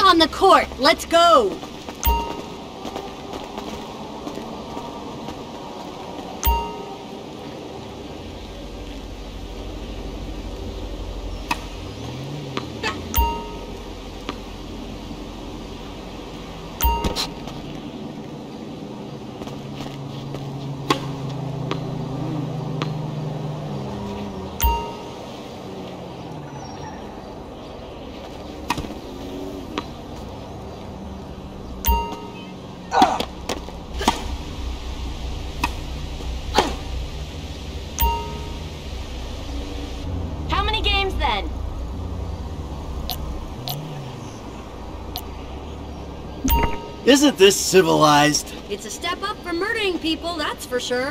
on the court. Let's go. Isn't this civilized? It's a step up from murdering people, that's for sure.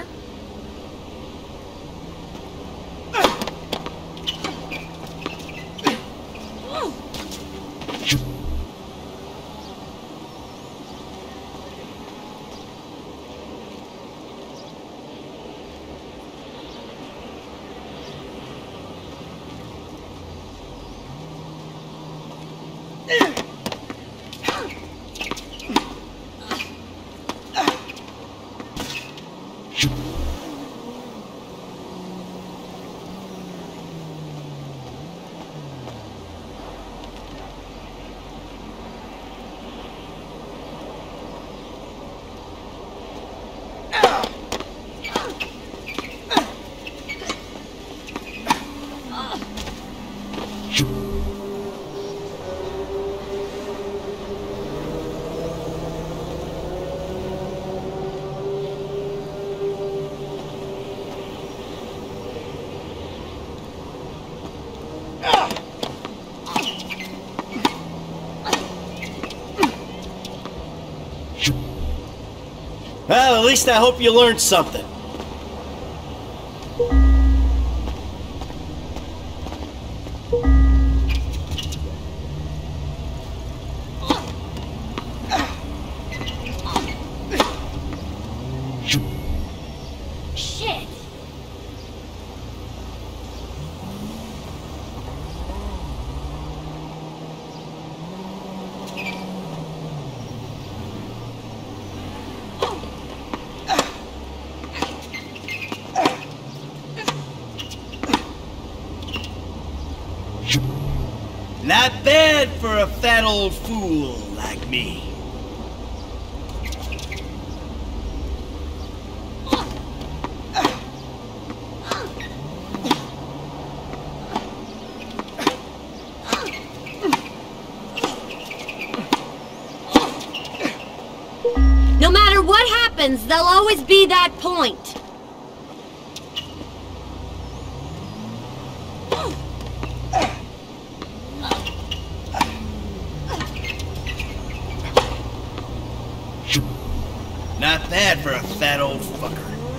Well, at least I hope you learned something. Shit! Not bad for a fat old fool like me. No matter what happens, there'll always be that point. Not bad for a fat old fucker.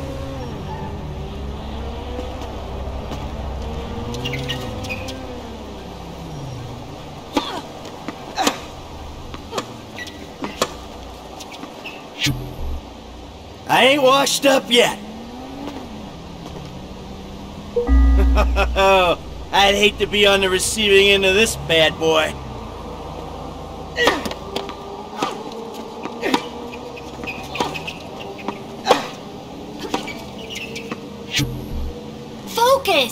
I ain't washed up yet. I'd hate to be on the receiving end of this bad boy. Focus!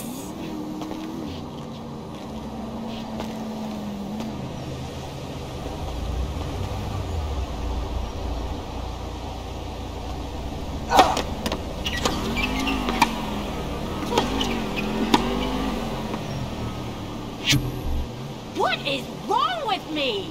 What is wrong with me?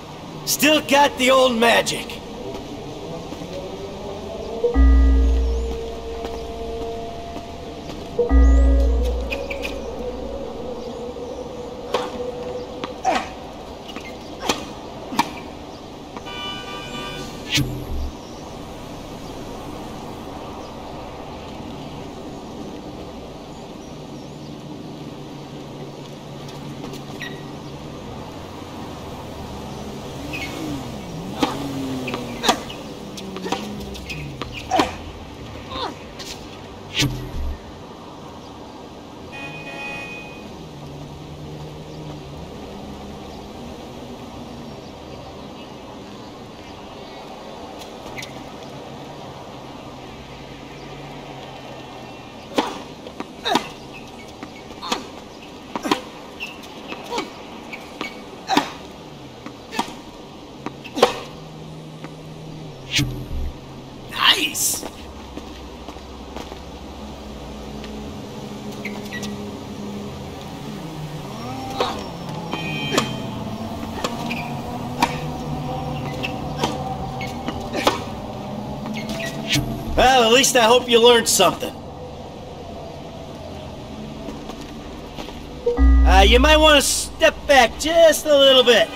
Still got the old magic. Nice! Well, at least I hope you learned something. You might want to step back just a little bit.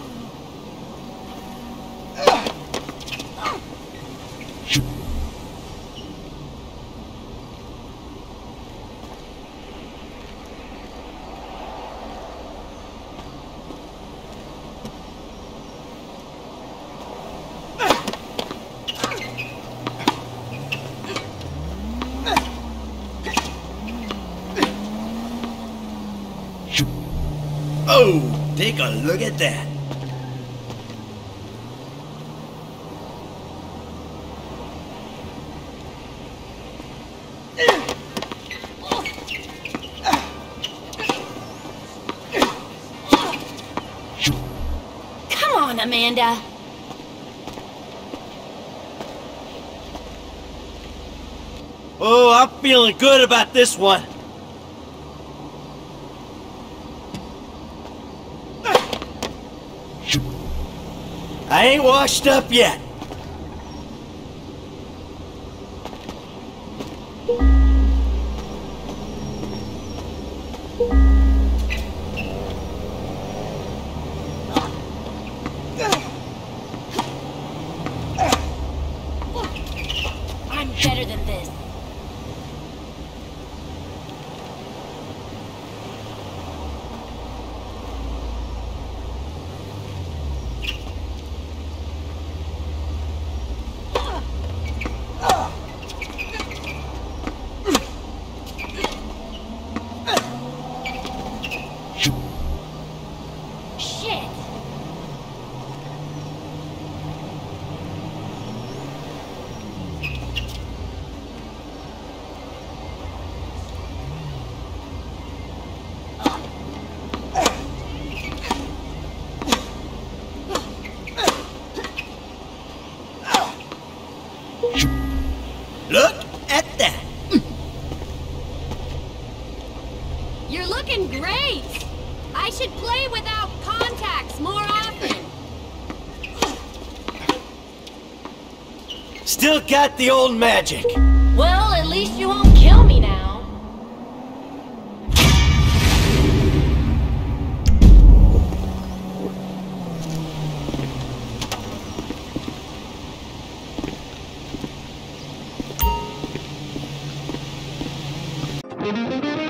Oh, take a look at that. Come on, Amanda. Oh, I'm feeling good about this one. I ain't washed up yet. I'm better than this. Look at that. You're looking great. I should play without contacts more often. Still got the old magic. Well, at least you won't kill me now. Thank you.